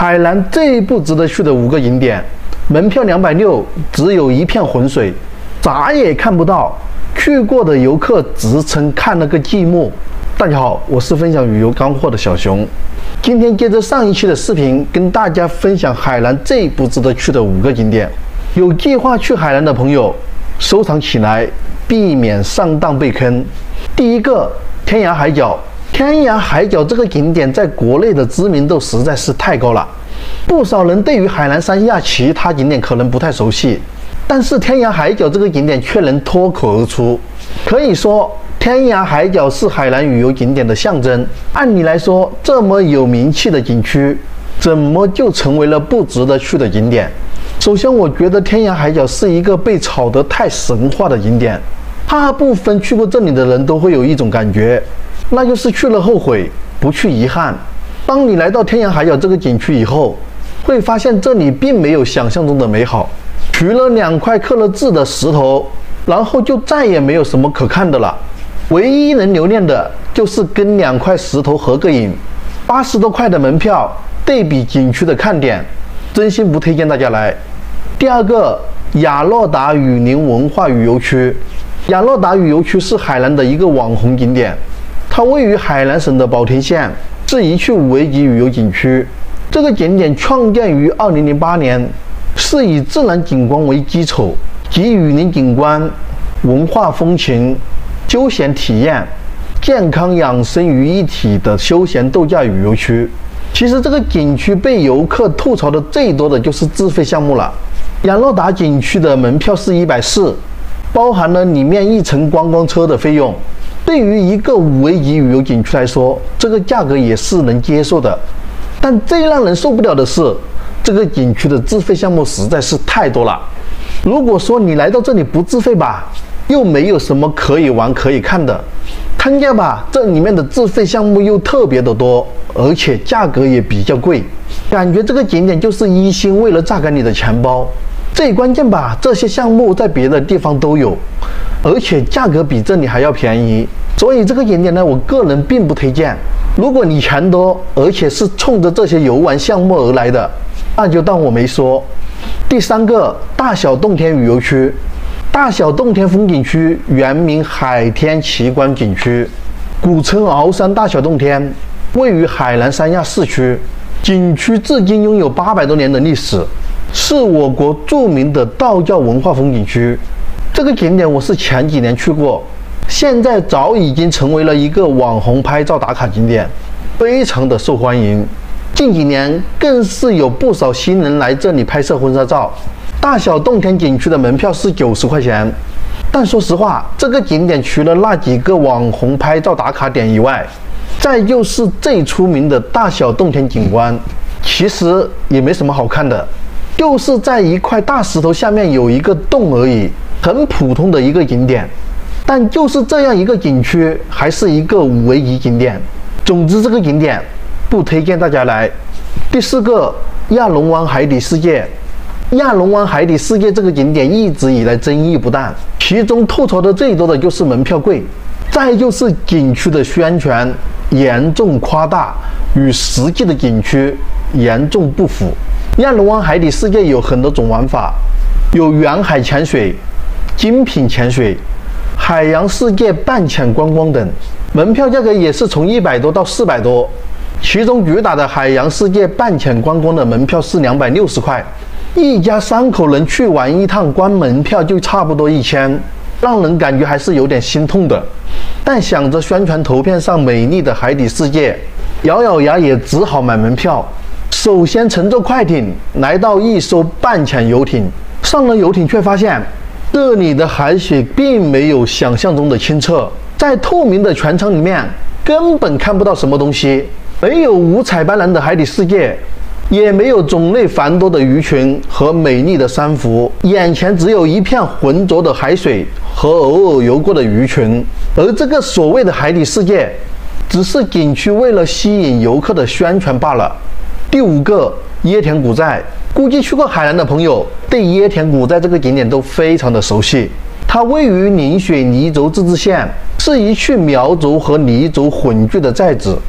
海南最不值得去的5个景点，门票260，只有一片浑水，啥也看不到，去过的游客直称看了个寂寞。大家好，我是分享旅游干货的小熊，今天接着上一期的视频，跟大家分享海南最不值得去的5个景点。有计划去海南的朋友，收藏起来，避免上当被坑。第一个，天涯海角。天涯海角这个景点在国内的知名度实在是太高了，不少人对于海南三亚其他景点可能不太熟悉，但是天涯海角这个景点却能脱口而出。可以说，天涯海角是海南旅游景点的象征。按理来说，这么有名气的景区，怎么就成为了不值得去的景点？首先，我觉得天涯海角是一个被炒得太神话的景点，大部分去过这里的人都会有一种感觉，那就是去了后悔，不去遗憾。当你来到天涯海角这个景区以后，会发现这里并没有想象中的美好，除了2块刻了字的石头，然后就再也没有什么可看的了。唯一能留恋的就是跟2块石头合个影。80多块的门票对比景区的看点，真心不推荐大家来。第二个，雅诺达雨林文化旅游区。雅诺达旅游区是海南的一个网红景点，它位于海南省的保田县，是一处5A级旅游景区。这个景点创建于2008年，是以自然景观为基础，集雨林景观、文化风情、休闲体验、健康养生于一体的休闲度假旅游区。其实这个景区被游客吐槽的最多的就是自费项目了。雅诺达景区的门票是140，包含了里面1层观光车的费用。对于一个5A级旅游景区来说，这个价格也是能接受的。但最让人受不了的是，这个景区的自费项目实在是太多了。如果说你来到这里不自费吧，又没有什么可以玩可以看的；看见吧，这里面的自费项目又特别的多，而且价格也比较贵，感觉这个景点就是一心为了榨干你的钱包。最关键吧，这些项目在别的地方都有，而且价格比这里还要便宜，所以这个景点呢，我个人并不推荐。如果你钱多，而且是冲着这些游玩项目而来的，那就当我没说。第三个，大小洞天旅游区。大小洞天风景区原名海天奇观景区，古称鳌山大小洞天，位于海南三亚市区。景区至今拥有800多年的历史，是我国著名的道教文化风景区。这个景点我是前几年去过，现在早已经成为了一个网红拍照打卡景点，非常的受欢迎。近几年更是有不少新人来这里拍摄婚纱照。大小洞天景区的门票是90块钱，但说实话，这个景点除了那几个网红拍照打卡点以外，再就是最出名的大小洞天景观，其实也没什么好看的，就是在一块大石头下面有一个洞而已，很普通的一个景点。但就是这样一个景区，还是一个5A级景点。总之，这个景点不推荐大家来。第四个，亚龙湾海底世界。亚龙湾海底世界这个景点一直以来争议不断，其中吐槽的最多的就是门票贵，再就是景区的宣传严重夸大，与实际的景区严重不符。亚龙湾海底世界有很多种玩法，有远海潜水、精品潜水、海洋世界半潜观光等，门票价格也是从100多到400多，其中主打的海洋世界半潜观光的门票是260块。一家3口人去玩一趟，光门票就差不多1000，让人感觉还是有点心痛的。但想着宣传图片上美丽的海底世界，咬咬牙也只好买门票。首先乘坐快艇来到一艘半潜游艇，上了游艇却发现这里的海水并没有想象中的清澈，在透明的全舱里面根本看不到什么东西，没有五彩斑斓的海底世界，也没有种类繁多的鱼群和美丽的珊瑚，眼前只有一片浑浊的海水和偶尔游过的鱼群。而这个所谓的海底世界，只是景区为了吸引游客的宣传罢了。第5个，椰田古寨。估计去过海南的朋友对椰田古寨这个景点都非常的熟悉。它位于宁水黎族自治县，是一处苗族和黎族混居的寨子。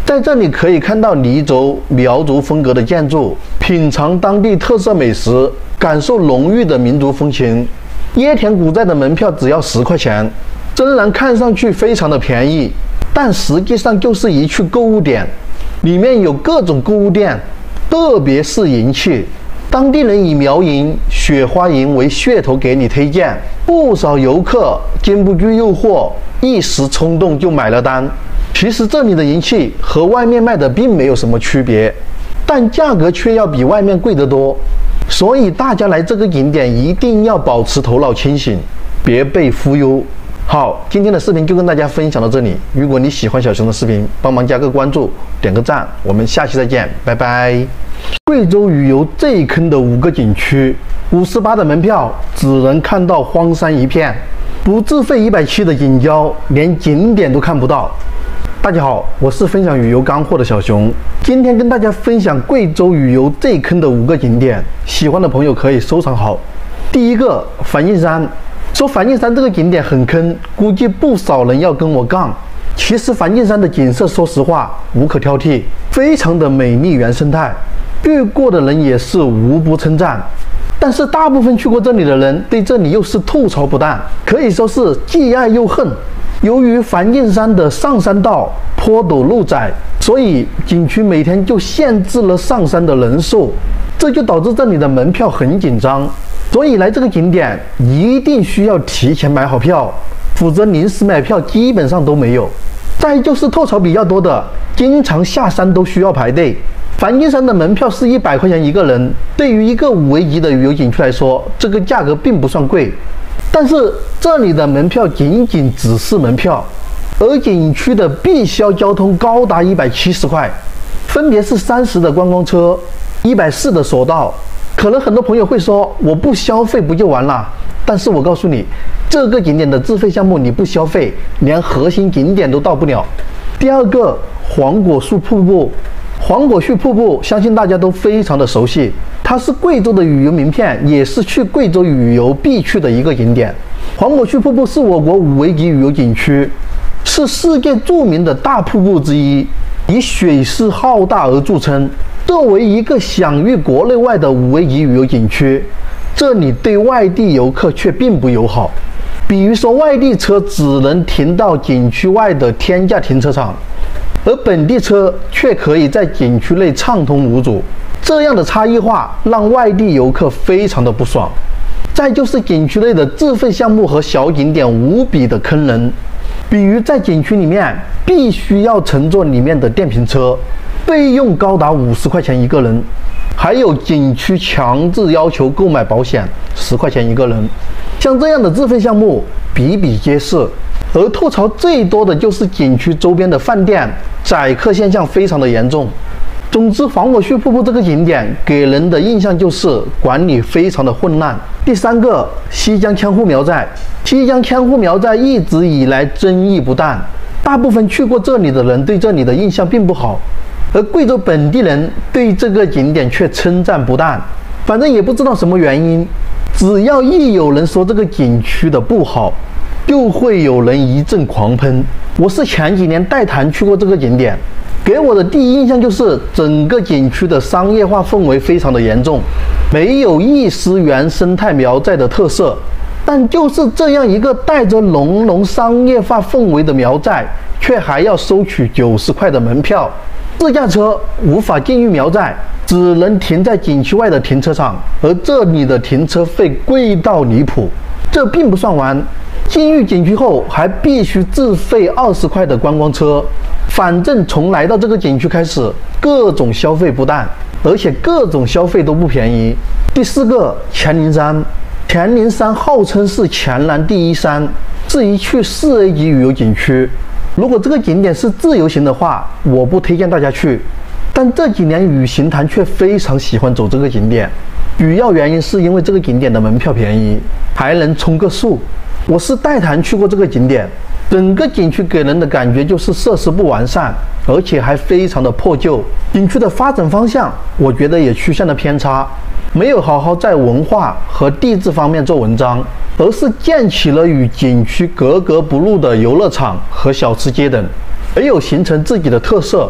在这里可以看到黎族、苗族风格的建筑，品尝当地特色美食，感受浓郁的民族风情。椰田古寨的门票只要10块钱，虽然看上去非常的便宜，但实际上就是一去购物点，里面有各种购物店，特别是银器，当地人以苗银、雪花银为噱头给你推荐，不少游客经不住诱惑，一时冲动就买了单。其实这里的银器和外面卖的并没有什么区别，但价格却要比外面贵得多。所以大家来这个景点一定要保持头脑清醒，别被忽悠。好，今天的视频就跟大家分享到这里。如果你喜欢小熊的视频，帮忙加个关注，点个赞，我们下期再见，拜拜。贵州旅游最坑的5个景区，58的门票只能看到荒山一片，不自费170的景交，连景点都看不到。大家好，我是分享旅游干货的小熊，今天跟大家分享贵州旅游最坑的5个景点，喜欢的朋友可以收藏好。第一个，梵净山。说梵净山这个景点很坑，估计不少人要跟我杠。其实梵净山的景色，说实话无可挑剔，非常的美丽原生态，去过的人也是无不称赞。但是大部分去过这里的人对这里又是吐槽不淡，可以说是既爱又恨。由于梵净山的上山道坡陡路窄，所以景区每天就限制了上山的人数，这就导致这里的门票很紧张。所以来这个景点一定需要提前买好票，否则临时买票基本上都没有。再就是吐槽比较多的，经常下山都需要排队。梵净山的门票是100块钱一个人，对于一个5A级的旅游景区来说，这个价格并不算贵。但是这里的门票仅仅只是门票，而景区的必销交通高达170块，分别是30的观光车、140的索道。可能很多朋友会说，我不消费不就完了？但是我告诉你，这个景点的自费项目你不消费，连核心景点都到不了。第二个，黄果树瀑布。黄果树瀑布相信大家都非常的熟悉，它是贵州的旅游名片，也是去贵州旅游必去的一个景点。黄果树瀑布是我国5A级旅游景区，是世界著名的大瀑布之一，以水势浩大而著称。作为一个享誉国内外的5A级旅游景区，这里对外地游客却并不友好。比如说，外地车只能停到景区外的天价停车场，而本地车却可以在景区内畅通无阻。这样的差异化让外地游客非常的不爽。再就是景区内的自费项目和小景点无比的坑人，比如在景区里面必须要乘坐里面的电瓶车，费用高达50块钱一个人，还有景区强制要求购买保险，10块钱一个人。像这样的自费项目比比皆是，而吐槽最多的就是景区周边的饭店宰客现象非常的严重。总之，黄果树瀑布这个景点给人的印象就是管理非常的混乱。第三个，西江千户苗寨。西江千户苗寨一直以来争议不断，大部分去过这里的人对这里的印象并不好，而贵州本地人对这个景点却称赞不淡。反正也不知道什么原因，只要一有人说这个景区的不好，就会有人一阵狂喷。我是前几年带团去过这个景点，给我的第一印象就是整个景区的商业化氛围非常的严重，没有一丝原生态苗寨的特色。但就是这样一个带着浓浓商业化氛围的苗寨，却还要收取90块的门票，自驾车无法进入苗寨，只能停在景区外的停车场，而这里的停车费贵到离谱。这并不算完，进入景区后还必须自费20块的观光车。反正从来到这个景区开始，各种消费不淡，而且各种消费都不便宜。第四个，乾陵山。乾陵山号称是黔南第一山，是一去4A级旅游景区。如果这个景点是自由行的话，我不推荐大家去，但这几年旅行团却非常喜欢走这个景点，主要原因是因为这个景点的门票便宜，还能充个数。我是带团去过这个景点，整个景区给人的感觉就是设施不完善，而且还非常的破旧。景区的发展方向，我觉得也趋向了偏差，没有好好在文化和地质方面做文章，而是建起了与景区格格不入的游乐场和小吃街等，没有形成自己的特色。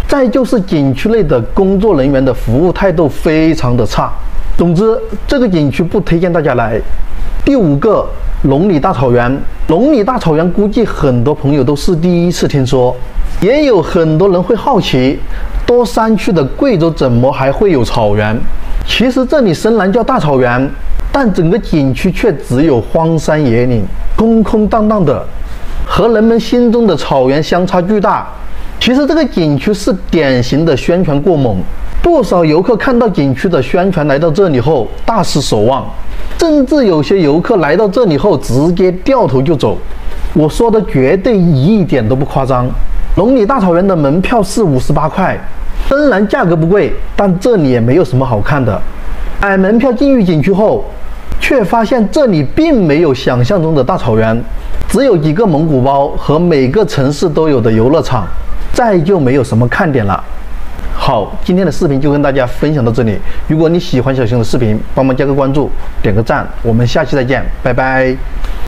再就是景区内的工作人员的服务态度非常的差。总之，这个景区不推荐大家来。第5个，龙里大草原。龙里大草原估计很多朋友都是第一次听说，也有很多人会好奇，多山区的贵州怎么还会有草原？其实这里虽然叫大草原，但整个景区却只有荒山野岭，空空荡荡的，和人们心中的草原相差巨大。其实这个景区是典型的宣传过猛，不少游客看到景区的宣传来到这里后大失所望，甚至有些游客来到这里后直接掉头就走。我说的绝对一点都不夸张。龙里大草原的门票是58块，虽然价格不贵，但这里也没有什么好看的。买门票进入景区后，却发现这里并没有想象中的大草原，只有几个蒙古包和每个城市都有的游乐场，再就没有什么看点了。好，今天的视频就跟大家分享到这里。如果你喜欢小熊的视频，帮忙加个关注，点个赞，我们下期再见，拜拜。